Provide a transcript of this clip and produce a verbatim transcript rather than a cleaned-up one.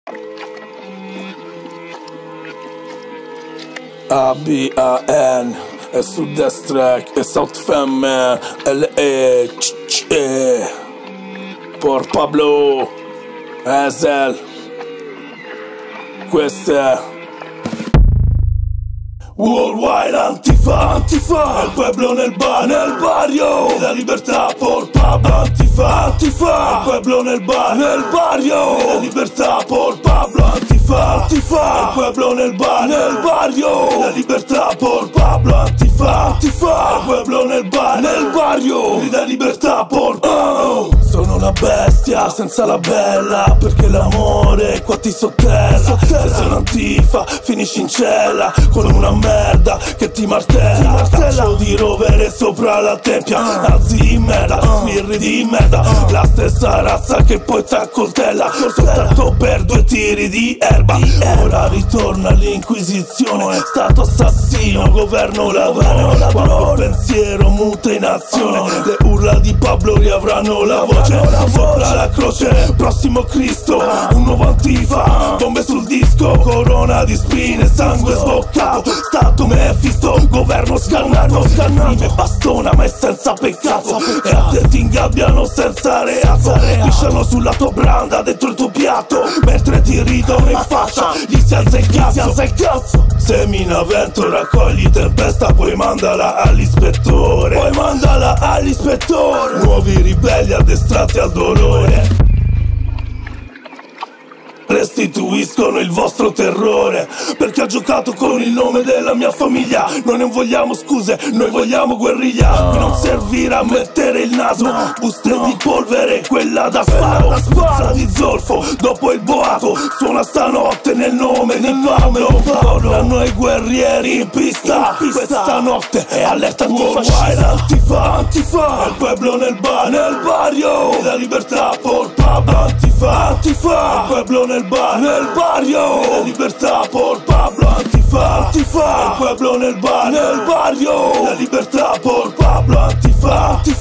A B A N e su Death Track e South Femme L E C C E por Pablo Ezel. Queste Worldwide Antifa, Antifa, il pueblo nel bar, nel barrio, la libertà por Pablo. Antifa, Antifa, il pueblo nel bar, nel barrio, la libertà por Pablo. Antifa, Antifa, il pueblo nel bar, nel barrio, la libertà por Pablo. Antifa, Antifa, il pueblo nel bar, nel barrio, la libertà por Pablo. Sono una bestia senza la bella, perché l'amore qua ti sottella. Se sono Antifa finisci in cella con una merda che ti martella. Caccio di rovere sopra la tempia, nazi di merda, smirri di merda, la stessa razza che poi t'accoltella soltanto per due tiri di erba. Ora ritorna l'inquisizione, stato assassino, governo ladrone. Quando il pensiero muta in azione, le urla di Pablo riavranno la voce. Sopra la croce, prossimo Cristo, un nuovo Antifa, bombe sul disco, corona di spine, sangue sboccato, stato Mefisto, governo scannato, scannato, bastona ma è senza peccato, e a te ti ingabbiano senza reato, lisciano sul lato branda dentro il tuo piatto, mentre ti ridono in faccia, gli si alza il cazzo, il cazzo. Semina vento, raccogli tempesta, poi mandala all'ispettore, poi mandala all'ispettore. Nuovi ribelli addestrati al dolore restituiscono il vostro terrore, perché ha giocato con il nome della mia famiglia. Noi non vogliamo scuse, noi vogliamo guerriglia. Qui non servirà a mettere il naso, buste di polvere, quella da sparo, sparo di zolfo, dopo il boato, suona stanotte nel nome di Pablo. Tornano i guerrieri in pista, questa notte è allerta antifascista. Antifa, Antifa, il pueblo nel bar, nel barrio, la libertà por Pablo. Antifa, Antifa, il pueblo nel bar, nel barrio, la libertà por Pablo. Antifa, Antifa, il pueblo nel bar, nel barrio, la libertà por Pablo. Antifa, Antifa.